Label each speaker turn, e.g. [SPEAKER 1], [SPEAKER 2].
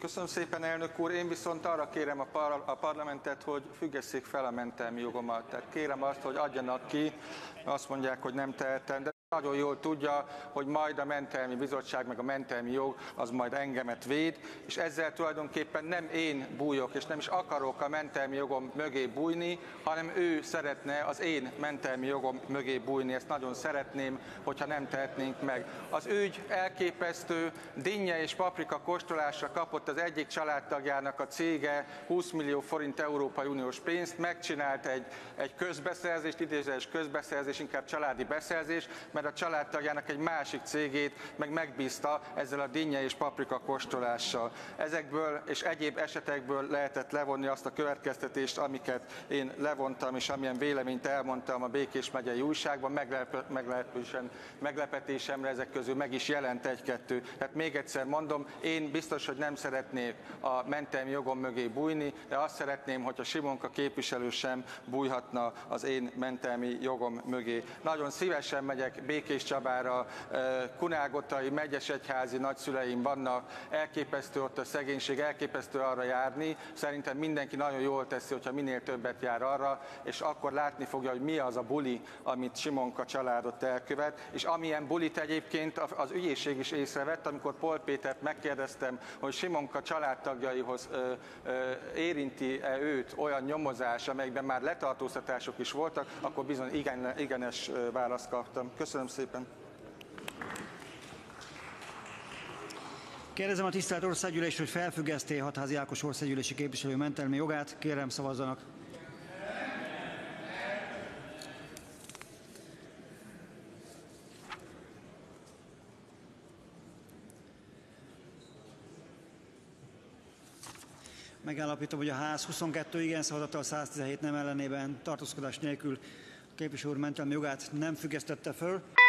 [SPEAKER 1] Köszönöm szépen, elnök úr. Én viszont arra kérem a parlamentet, hogy függesszék fel a mentelmi jogomat. Tehát kérem azt, hogy adjanak ki, azt mondják, hogy nem tehetem, de nagyon jól tudja, hogy majd a mentelmi bizottság, meg a mentelmi jog az majd engemet véd, és ezzel tulajdonképpen nem én bújok, és nem is akarok a mentelmi jogom mögé bújni, hanem ő szeretne az én mentelmi jogom mögé bújni. Ezt nagyon szeretném, hogyha nem tehetnénk meg. Az ügy elképesztő, dinnye és paprika kóstolásra kapott az egyik családtagjának a cége 20 millió forint Európai Uniós pénzt, megcsinált egy közbeszerzést, idézőjeles közbeszerzés, inkább családi beszerzés, mert a családtagjának egy másik cégét meg megbízta ezzel a dinnye és paprika kóstolással. Ezekből és egyéb esetekből lehetett levonni azt a következtetést, amiket én levontam, és amilyen véleményt elmondtam a Békés megyei újságban, meglepetésemre ezek közül meg is jelent egy-kettő. Tehát még egyszer mondom, én biztos, hogy nem szeretnék a mentelmi jogom mögé bújni, de azt szeretném, hogyha Simonka képviselő sem bújhatna az én mentelmi jogom mögé. Nagyon szívesen megyek Békéscsabára, kunálgotai, megyesegyházi nagyszüleim vannak, elképesztő ott a szegénység, elképesztő arra járni. Szerintem mindenki nagyon jól teszi, hogyha minél többet jár arra, és akkor látni fogja, hogy mi az a buli, amit Simonka családot elkövet, és amilyen bulit egyébként az ügyészség is észrevett, amikor Poll Pétert megkérdeztem, hogy Simonka családtagjaihoz érinti-e őt olyan nyomozás, amelyekben már letartóztatások is voltak, akkor bizony igenes választ kaptam. Köszönöm szépen.
[SPEAKER 2] Kérdezem a tisztelt Országgyűlés, hogy felfüggeszti Hatházi Ákos országgyűlési képviselő mentelmi jogát. Kérem, szavazzanak. Megállapítom, hogy a ház 22 igen szavazattal, 117 nem ellenében, tartózkodás nélkül a képviselő úr mentelmi jogát nem függesztette föl.